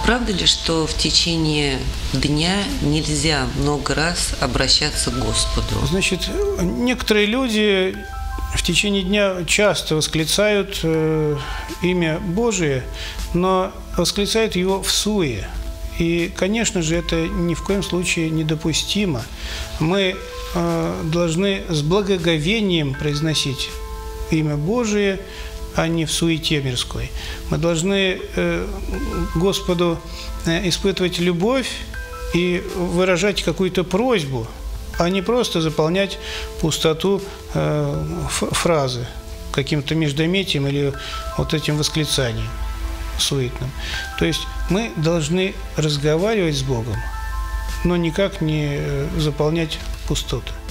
правда ли, что в течение дня нельзя много раз обращаться к Господу? Значит, некоторые люди в течение дня часто восклицают имя Божие, но восклицают его всуе. И, конечно же, это ни в коем случае недопустимо. Мы должны с благоговением произносить имя Божие, а не в суете мирской. Мы должны Господу испытывать любовь и выражать какую-то просьбу, а не просто заполнять пустоту фразы каким-то междометием или вот этим восклицанием суетным. То есть мы должны разговаривать с Богом, но никак не заполнять пустоту.